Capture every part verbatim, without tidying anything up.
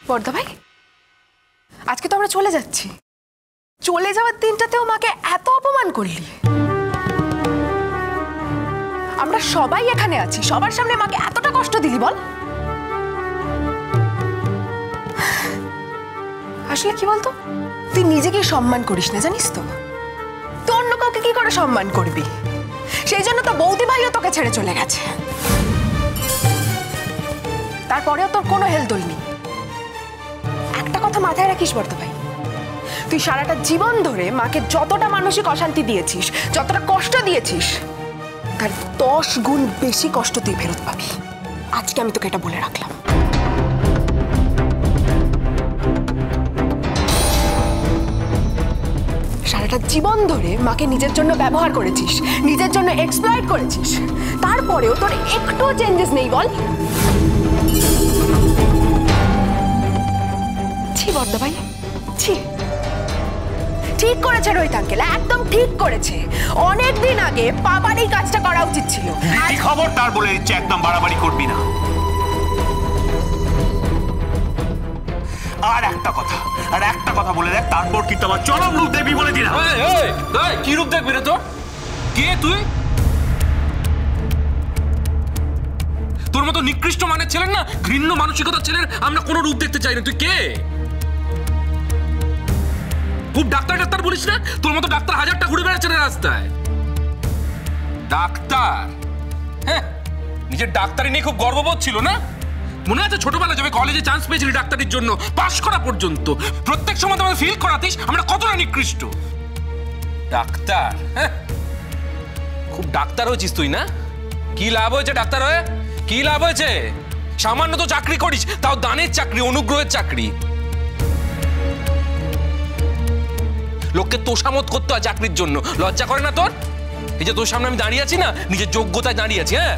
বর্দা ভাই, আজকে তো আমরা চলে যাচ্ছি। চলে যাওয়ার দিনটাতেও মাকে এত অপমান করলি। আমরা সবাই এখানে আছি, সবার সামনে মাকে এতটা কষ্ট দিলি বল। আসলে কি বলতো, তুই নিজেকে সম্মান করিস না, জানিস তো? তুই অন্য কাউকে কি করে সম্মান করবি? সেই জন্য তো বৌদি ভাইও তোকে ছেড়ে চলে গেছে। তারপরেও তোর কোনো হেলদোল নেই। একটা কথা মাথায় রাখিস বর্দা ভাই, তুই সারাটা জীবন ধরে মাকে যতটা মানসিক অশান্তি দিয়েছিস, যতটা কষ্ট দিয়েছিস, তার দশ গুণ বেশি কষ্ট তুই ফেরত পাবি। আজকে আমি তোকে এটা বলে রাখলাম। সারাটা জীবন ধরে মাকে নিজের জন্য ব্যবহার করেছিস, নিজের জন্য এক্সপ্লয়েট করেছিস, তারপরেও তোর একটু চেঞ্জেস নেই বল। ছি বর্দা ভাই, ছি। ঠিক করেছে রোহিত আঙ্কেল, একদম ঠিক করেছে। অনেক দিন আগে বাবার এই কাজটা করা উচিত ছিল। কি খবর তার বলে দিচ্ছে, একদম বাড়াবাড়ি করবি না। আর একটা কথা, আর একটা কথা বলে দেখ, তারপর কিন্তু আমার চরম রূপ দেখবি বলে দিলাম। কি রূপ দেখবি রে তোর? কে তুই? তোর মতো নিকৃষ্ট মানের ছেলের না, ঘৃণ্য মানসিকতার ছেলের আমরা কোনো রূপ দেখতে চাই না। তুই কে? খুব ডাক্তার ডাক্তার বলিস না? তোর মতো ডাক্তার হাজারটা ঘুরে বেড়াচ্ছে না রাস্তায়। ডাক্তার? হ্যাঁ, নিজের ডাক্তারি নিয়ে খুব গর্ববোধ ছিল না? মনে আছে ছোটবেলা যাবে কলেজে চান্স পেয়েছিলি ডাক্তারির জন্য, পাশ করা পর্যন্ত প্রত্যেক সময় তোমাদের ফিল করাতিস আমরা কতটা নিকৃষ্ট। ডাক্তার? হ্যাঁ, খুব ডাক্তার হয়েছিস তুই না? কি লাভ হয়েছে ডাক্তার হয়ে? কি লাভ হয়েছে? সামান্য তো চাকরি করিস, তাও দানের চাকরি, অনুগ্রহের চাকরি। লোককে তোষামত করতে হয় চাকরির জন্য, লজ্জা করে না তোর? এই যে তোর সামনে আমি দাঁড়িয়ে আছি না, নিজের যোগ্যতায় দাঁড়িয়ে আছি। হ্যাঁ,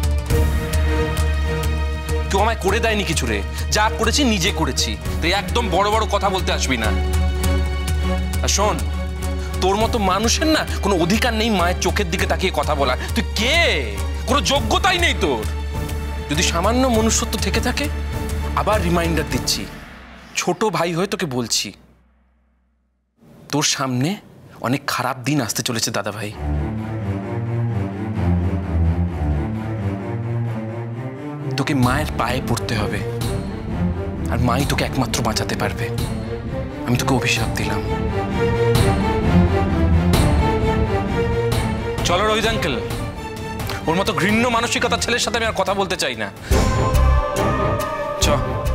কেউ আমায় করে দেয়নি কিছু রে, যা করেছি নিজে করেছি। তুই একদম বড় বড় কথা বলতে আসবি না। আর শোন, তোর মতো মানুষের না কোনো অধিকার নেই মায়ের চোখের দিকে তাকিয়ে কথা বলার। তুই কে? কোনো যোগ্যতাই নেই তোর। যদি সামান্য মনুষ্যত্ব থেকে থাকে, আবার রিমাইন্ডার দিচ্ছি, ছোট ভাই হয়ে তোকে বলছি, তোর সামনে অনেক খারাপ দিন আসতে চলেছে দাদা ভাই। তোকে মায়ের পায়ে পড়তে হবে, আর মাই তোকে একমাত্র বাঁচাতে পারবে। আমি তোকে অভিশাপ দিলাম। চলো রোহিত আঙ্কেল, ওর মতো ঘৃণ্য মানসিকতার ছেলের সাথে আমি আর কথা বলতে চাই না। চ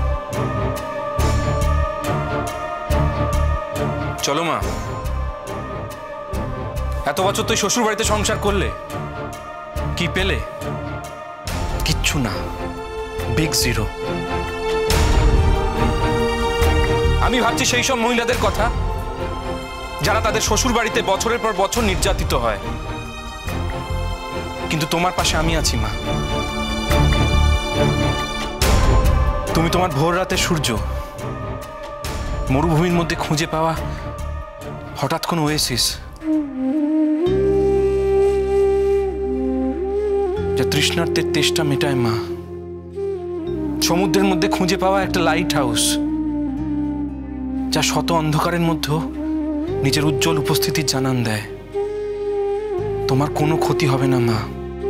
চলো মা। এত বছর তুই শ্বশুর বাড়িতে সংসার করলে, কি পেলে? কিচ্ছু না, বিগ জিরো। আমি ভাবছি সেই সব মহিলাদের কথা যারা তাদের শ্বশুর বাড়িতে বছরের পর বছর নির্যাতিত হয়, কিন্তু তোমার পাশে আমি আছি মা। তুমি তোমার ভোর রাতে সূর্য, মরুভূমির মধ্যে খুঁজে পাওয়া হঠাৎ কোন ওয়েসিস, যা তৃষ্ণার্তের তেষ্টা মেটায় মা। সমুদ্রের মধ্যে খুঁজে পাওয়া একটা লাইট হাউস, যা শত অন্ধকারের মধ্যেও নিজের উজ্জ্বল উপস্থিতির জানান দেয়। তোমার কোনো ক্ষতি হবে না মা,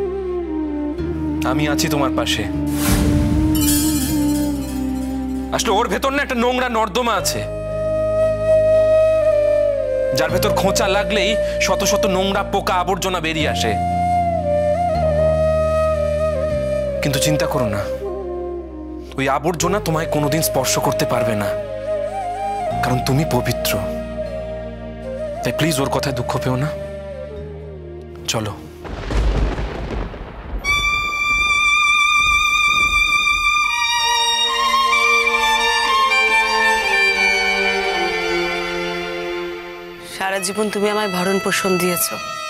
আমি আছি তোমার পাশে। আসলে ওর ভেতর না একটা নোংরা নর্দমা আছে, যার ভেতর খোঁচা লাগলেই শত শত নোংরা পোকা আবর্জনা বেরিয়ে আসে। কিন্তু চিন্তা করো না, ওই আবর্জনা তোমায় কোনোদিন স্পর্শ করতে পারবে না, কারণ তুমি পবিত্র। তাই প্লিজ ওর কথায় দুঃখ পেও না। চলো। সারা জীবন তুমি আমায় ভরণ পোষণ দিয়েছ,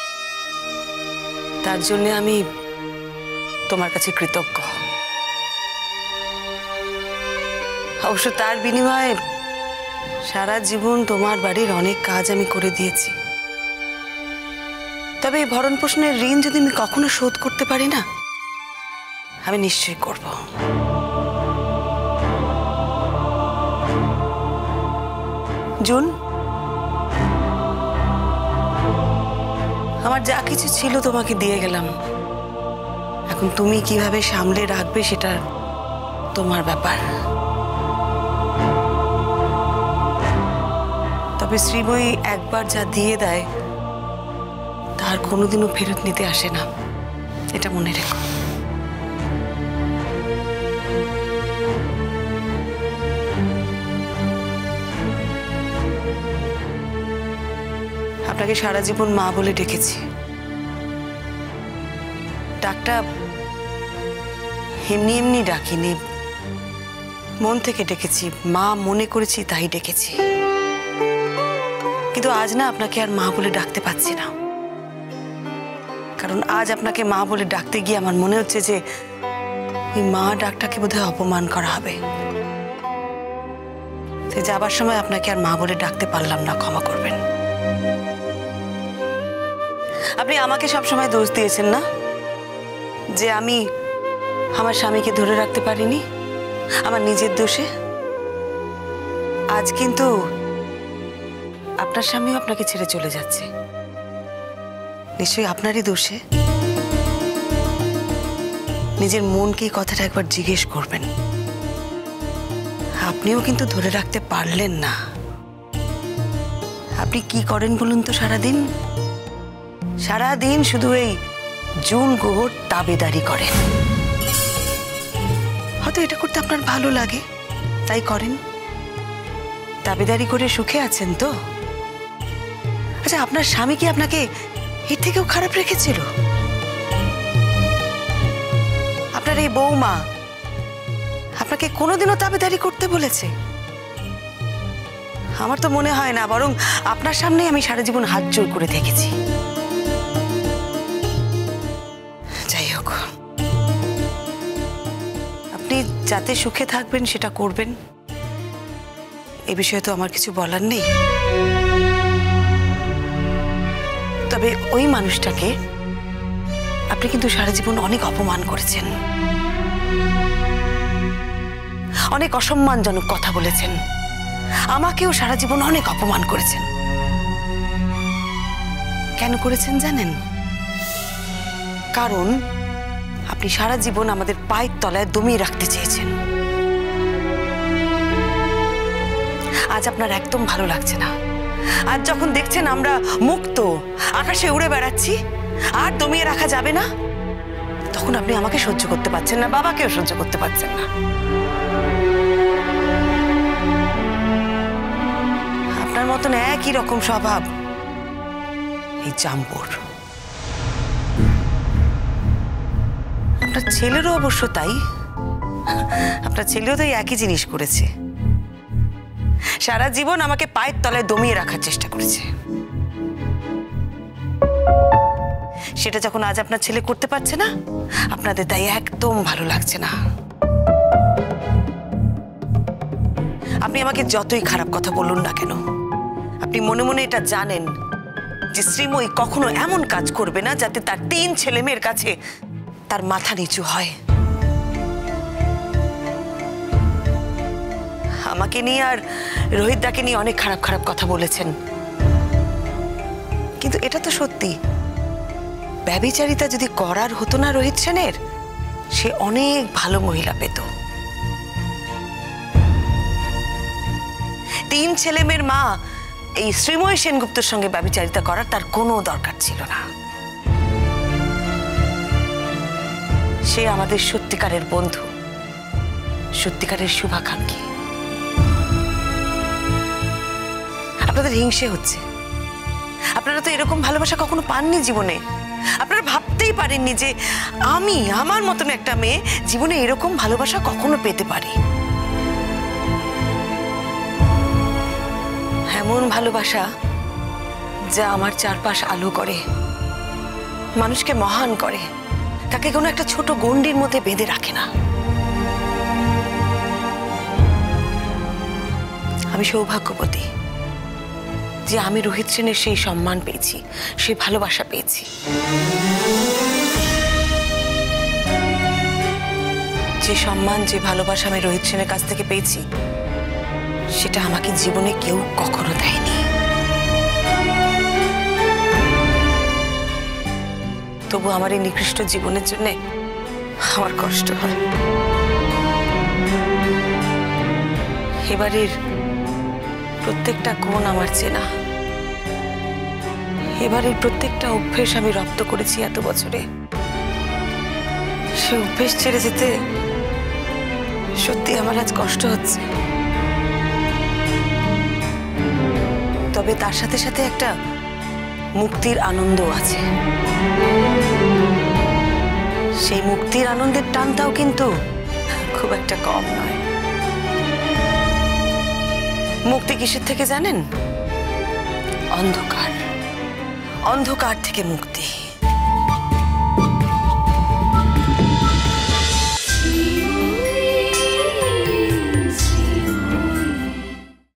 তার জন্য আমি তোমার কাছে কৃতজ্ঞ। অবশ্য তার বিনিময়ে সারা জীবন তোমার বাড়ির অনেক কাজ আমি করে দিয়েছি। তবে এই ভরণ পোষণের ঋণ যদি আমি কখনো শোধ করতে পারি না, আমি নিশ্চয়ই করব। জুন, আমার যা কিছু ছিল তোমাকে দিয়ে গেলাম। এখন তুমি কিভাবে সামলে রাখবে সেটা তোমার ব্যাপার। তবে শ্রীময়ী একবার যা দিয়ে দেয় তার কোনোদিনও ফেরত নিতে আসে না, এটা মনে রেখো। আপনাকে সারা জীবন মা বলে ডেকেছি। ডাকটা এমনি এমনি ডাকিনি, মন থেকে ডেকেছি, মা মনে করেছি তাই ডেকেছি। কিন্তু আজ না আপনাকে আর মা বলে ডাকতে পারছি না, কারণ আজ আপনাকে মা বলে ডাকতে গিয়ে আমার মনে হচ্ছে যে ওই মা ডাকটাকে বোধহয় অপমান করা হবে। যাবার সময় আপনাকে আর মা বলে ডাকতে পারলাম না, ক্ষমা করবেন। আপনি আমাকে সবসময় দোষ দিয়েছেন না যে আমি আমার স্বামীকে ধরে রাখতে পারিনি, আমার নিজের দোষে। আজ কিন্তু আপনার স্বামীও আপনাকে ছেড়ে চলে যাচ্ছে, নিশ্চয়ই আপনারই দোষে। নিজের মনকে এই কথাটা একবার জিজ্ঞেস করবেন। আপনিও কিন্তু ধরে রাখতে পারলেন না। আপনি কি করেন বলুন তো সারাদিন? সারাদিন শুধু এই জুন গুহর দাবিদারি করেন। হয়তো এটা করতে আপনার ভালো লাগে তাই করেন। দাবিদারি করে সুখে আছেন তো? আচ্ছা, আপনার স্বামী কি আপনাকে এর থেকেও খারাপ রেখেছিল? আপনার এই বৌমা আপনাকে কোনোদিনও দাবিদারি করতে বলেছে? আমার তো মনে হয় না, বরং আপনার সামনে আমি সারা জীবন হাত জোর করে দেখেছি। যাই হোক, আপনি যাতে সুখে থাকবেন সেটা করবেন, এ বিষয়ে তো আমার কিছু বলার নেই। তবে ওই মানুষটাকে আপনি কিন্তু সারা জীবন অনেক অপমান করেছেন, অনেক অসম্মানজনক কথা বলেছেন, আমাকেও সারা জীবন অনেক অপমান করেছেন। কেন করেছেন জানেন? কারণ আপনি সারা জীবন আমাদের পায়ের তলায় দমিয়ে রাখতে চেয়েছেন। আজ আপনার একদম ভালো লাগছে না। আজ যখন দেখছেন আমরা মুক্ত আকাশে উড়ে বেড়াচ্ছি, আর দমিয়ে রাখা যাবে না, তখন আপনি আমাকে সহ্য করতে পারছেন না, বাবাকেও সহ্য করতে পারছেন না। আপনার মতন একই রকম স্বভাব এই জাম্বুর। আপনার ছেলেরও অবশ্য তাই। আপনার ছেলেও তো একই জিনিস করেছে, সারা জীবন আমাকে পায়ের তলায় দমিয়ে রাখার চেষ্টা করেছে। সেটা যখন আজ আপনার ছেলে করতে পারছে না, আপনাদের তাই একদম ভালো লাগছে না। আপনি আমাকে যতই খারাপ কথা বলুন না কেন, আপনি মনে মনে এটা জানেন যে শ্রীময়ী কখনো এমন কাজ করবে না যাতে তার তিন ছেলে মেয়ের কাছে তার মাথা নিচু হয়। আমাকে নিয়ে আর রোহিত দাকে নিয়ে অনেক খারাপ খারাপ কথা বলেছেন, কিন্তু এটা তো সত্যি। ব্যভিচারিতা যদি করার হতো না রোহিত সেনের, সে অনেক ভালো মহিলা পেত। তিন ছেলে মেয়ের মা এই শ্রীময়ী সেনগুপ্তর সঙ্গে ব্যভিচারিতা করার তার কোনো দরকার ছিল না। সে আমাদের সত্যিকারের বন্ধু, সত্যিকারের শুভাকাঙ্ক্ষী। আপনাদের হিংসে হচ্ছে। আপনারা তো এরকম ভালোবাসা কখনো পাননি জীবনে। আপনারা ভাবতেই পারেননি যে আমি আমার মতন একটা মেয়ে জীবনে এরকম ভালোবাসা কখনো পেতে পারি। এমন ভালোবাসা যা আমার চারপাশ আলো করে, মানুষকে মহান করে, তাকে কোনো একটা ছোট গণ্ডির মধ্যে বেঁধে রাখে না। আমি সৌভাগ্যবতী যে আমি রোহিত সেনের সেই সম্মান পেয়েছি, সেই ভালোবাসা পেয়েছি। যে সম্মান, যে ভালোবাসা আমি রোহিত সেনের কাছ থেকে পেয়েছি, সেটা আমাকে জীবনে কেউ কখনো দেয়নি। তবু আমার এই নিকৃষ্ট জীবনের জন্য আমার কষ্ট হয়। এবারের প্রত্যেকটা কোণ আমার চেনা, এবারের প্রত্যেকটা অভ্যেস আমি রপ্ত করেছি এত বছরে। সে অভ্যেস ছেড়ে যেতে সত্যি আমার আজ কষ্ট হচ্ছে। তবে তার সাথে সাথে একটা মুক্তির আনন্দ আছে। সেই মুক্তির আনন্দের টানটাও কিন্তু খুব একটা কম নয়। মুক্তি কিসের থেকে জানেন? অন্ধকার, অন্ধকার থেকে মুক্তি।